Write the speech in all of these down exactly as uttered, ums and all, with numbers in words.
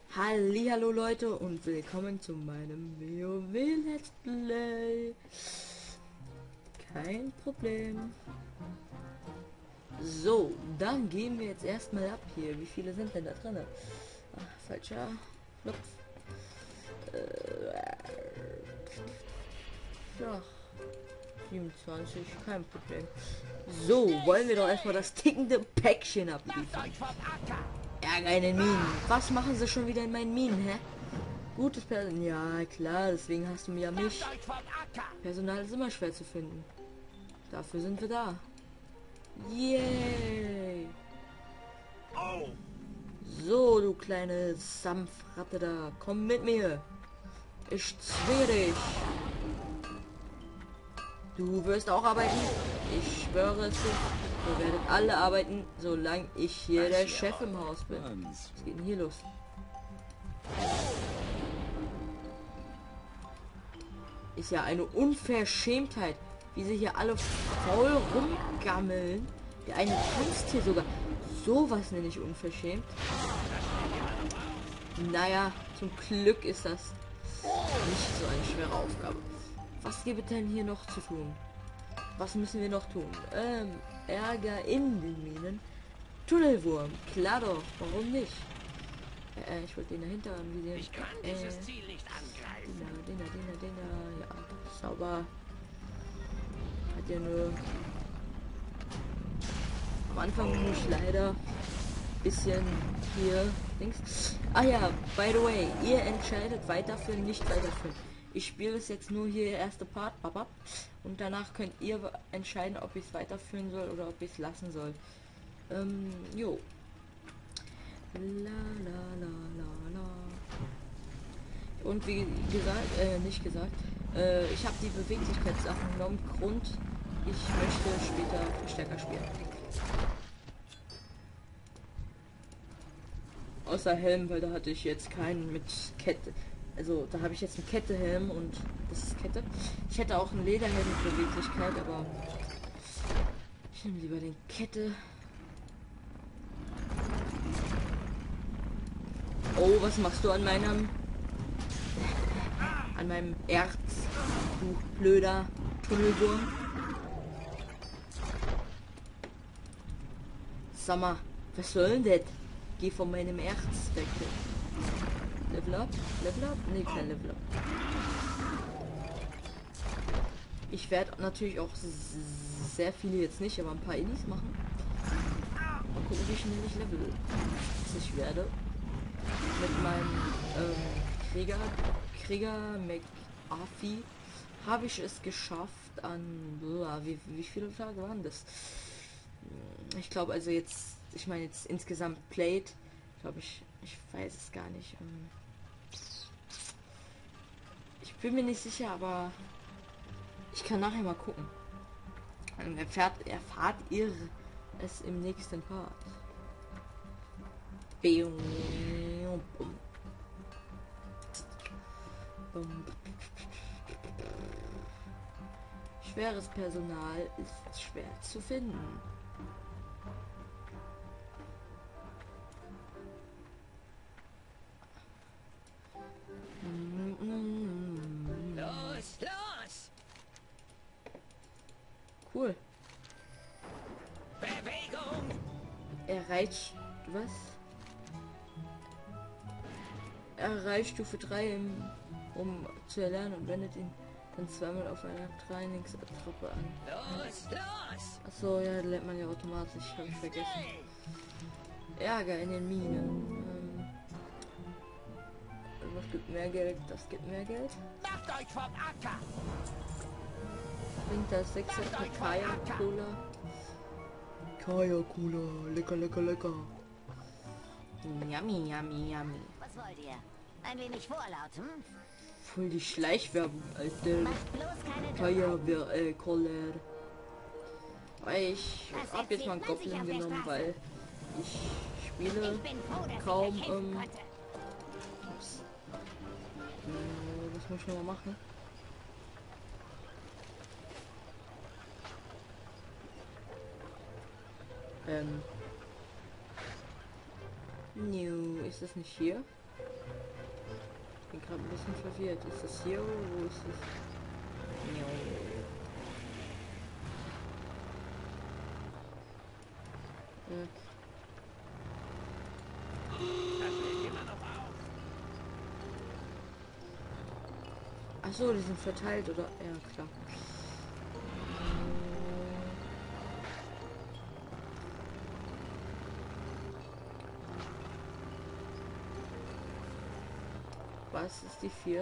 Hallihallo Leute und willkommen zu meinem WoW Let's Play. Kein Problem. So, dann gehen wir jetzt erstmal ab hier. Wie viele sind denn da drin? Ach, falscher Knopf. Äh, ja, siebenundzwanzig, kein Problem. So, wollen wir doch erstmal das tickende Päckchen abliefern. Ärger in den Minen. Was machen sie schon wieder in meinen Minen, hä? Gutes Personal. Ja, klar, deswegen hast du mir ja mich. Personal ist immer schwer zu finden. Dafür sind wir da. Yay! So, du kleine Sampfratte da. Komm mit mir. Ich zwinge dich. Du wirst auch arbeiten. Ich schwöre es dir. Wir werden alle arbeiten, solange ich hier der Chef im Haus bin. Was geht denn hier los? Ist ja eine Unverschämtheit, wie sie hier alle faul rumgammeln. Der eine tanzt hier sogar. Sowas nenne ich unverschämt. Naja, zum Glück ist das nicht so eine schwere Aufgabe. Was gibt es denn hier noch zu tun? Was müssen wir noch tun? Ähm, Ärger in den Minen. Tunnelwurm. Klar doch, warum nicht? Äh, ich wollte den dahinter anvisieren. Ich kann äh, dieses Ziel nicht angreifen. Den da, den da, den da. Ja, sauber. Hat ja nur... Am Anfang muss ich leider bisschen hier links. Ah ja, by the way, ihr entscheidet weiterführen, nicht weiterführen. Ich spiele es jetzt nur hier erste Part, Papa, und danach könnt ihr entscheiden, ob ich es weiterführen soll oder ob ich es lassen soll. Ähm, jo. La la la la la. Und wie gesagt, äh, nicht gesagt, äh, ich habe die Beweglichkeitssachen genommen. Grund, ich möchte später Verstärker spielen. Außer Helm, weil da hatte ich jetzt keinen mit Kette. Also da habe ich jetzt einen Kettehelm und das ist Kette. Ich hätte auch einen Lederhelm mit Beweglichkeit, aber ich nehme lieber den Kette. Oh, was machst du an meinem an meinem Erz, du blöder Tunnelwurm? Sag mal, was soll denn das? Geh von meinem Erz weg. Level up? Level up? Nee, kein Level up. Ich werde natürlich auch sehr viele jetzt nicht, aber ein paar Inis machen. Mal gucken, wie schnell ich Level ich werde. Mit meinem ähm, Krieger, Krieger McAfee habe ich es geschafft an, wie, wie viele Tage waren das? Ich glaube also jetzt, ich meine jetzt insgesamt played, glaube ich, ich weiß es gar nicht. Ich bin mir nicht sicher, aber ich kann nachher mal gucken. Dann erfährt, erfahrt ihr es im nächsten Part. Schweres Personal ist schwer zu finden. Los, los! Cool. Bewegung! Erreicht was? Erreicht Stufe drei, im, um zu erlernen und wendet ihn dann zweimal auf einer Trainingstruppe an. Los, los! Achso, ja, lernt man ja automatisch, habe ich vergessen. Ärger in den Minen. Ähm, was gibt mehr Geld? Das gibt mehr Geld. Macht euch vom Acker! Bringt das sechser Kaya Cola. Kaya Cola, lecker, lecker, lecker. Yummy, yummy, yummy. Was wollt ihr? Ein wenig vorlaut, hm? Voll die Schleichwerbung, Alter. Macht bloß keine Kaya Dummheiten. äh, Cola. Ich Das hab jetzt mal einen erzählt man sich Goblin auf der genommen, Straße. weil ich spiele Ich bin froh, dass kaum, ich euch helfen ähm, konnte. ups. Äh, was muss ich noch mal machen? Ähm. New, ist das nicht hier? Bin gerade ein bisschen verwirrt. Ist das hier oder wo ist es? Jo. Äh. Das lädt immer noch auf. Ach so, die sind verteilt, oder? Ja, klar. Was ist die vier?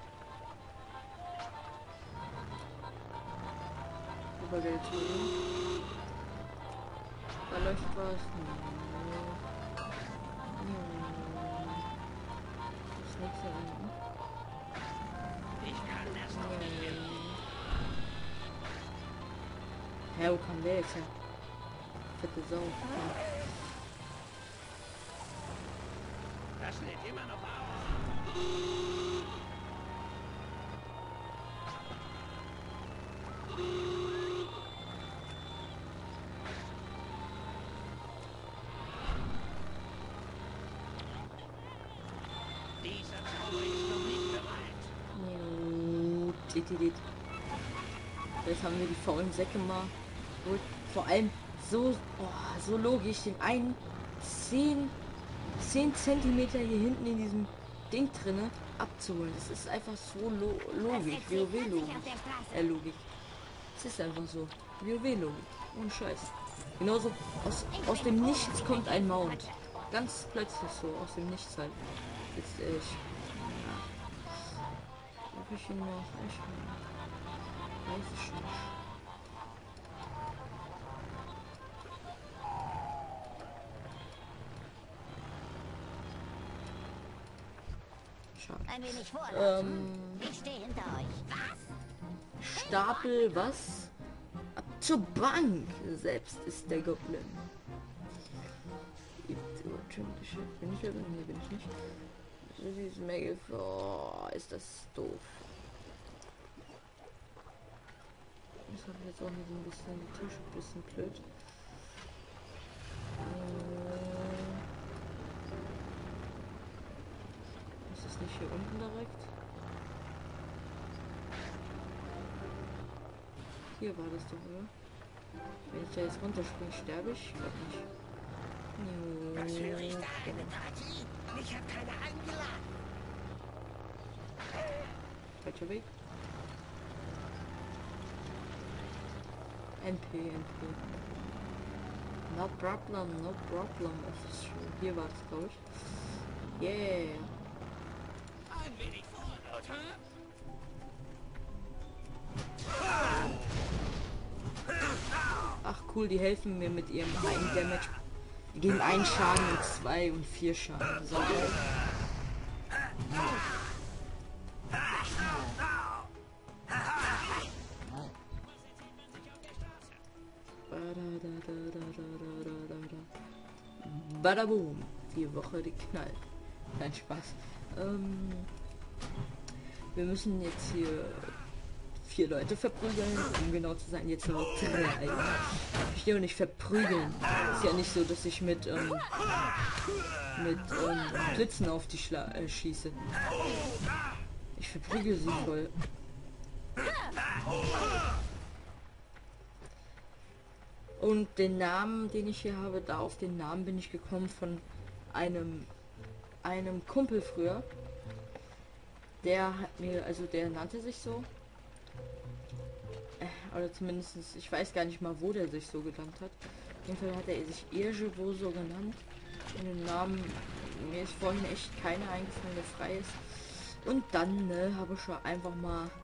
Über der Tür. Da leuchtet was. Ist nichts da unten. Ich kann das noch nicht. Hä, wo kam der jetzt her? Fette Sau. Ja. Das lädt immer noch auf. Dieser Zauber ist noch nicht bereit. Jetzt haben wir die faulen Säcke mal. Und vor allem so, oh, so logisch, den einen zehn Zentimeter hier hinten in diesem Ding drinne abzuholen. Das ist einfach so lo logisch. WoW-Logik. Äh, Logik. Es ist einfach so. WoW-Logik. Und Scheiß. Genauso aus, aus dem Nichts kommt ein Mount. Ganz plötzlich so, aus dem Nichts halt. Jetzt ich. Ja. Ob ich ihn noch echt weiß ich nicht. Schade. Ein wenig vorlaufen. Ähm, Ich stehe hinter euch. Was? Stapel was? Ab zur Bank. Selbst ist der Goblin. Übertümliche. Bin ich oder? Nee, bin ich nicht. So dieses Mail. Oh, ist das doof. Das habe ich jetzt auch mit ein bisschen die Tische ein bisschen blöd. Ist das nicht hier unten direkt? Hier war das doch, oder? Wenn ich da jetzt runterspringe, sterbe ich? Ich glaube nicht. Was höre ich da? Eine Party? Mich hat keiner eingeladen. Falscher Weg. N P, N P. No problem, no problem. Officer. Hier war es, glaube ich. Yeah. Ein wenig vorlaut, hm? Ach cool, die helfen mir mit ihrem einen Damage. Die geben einen Schaden und zwei und vier Schaden. So geil. Badaboom. Die Woche, die knallt. Kein Spaß. Ähm, wir müssen jetzt hier vier Leute verprügeln, um genau zu sein. Jetzt noch drei. Ich stehe nicht verprügeln. Ist ja nicht so, dass ich mit ähm, mit ähm, Blitzen auf die Schla äh, schieße. Ich verprügel sie voll. Und den Namen, den ich hier habe, da auf den Namen bin ich gekommen von einem einem Kumpel früher. Der hat mir, also der nannte sich so. Äh, oder zumindest, ich weiß gar nicht mal, wo der sich so genannt hat. Auf jeden Fall hat er sich Irgewo so genannt. Und den Namen, mir ist vorhin echt keiner eingefallen, der frei ist. Und dann ne, habe ich schon einfach mal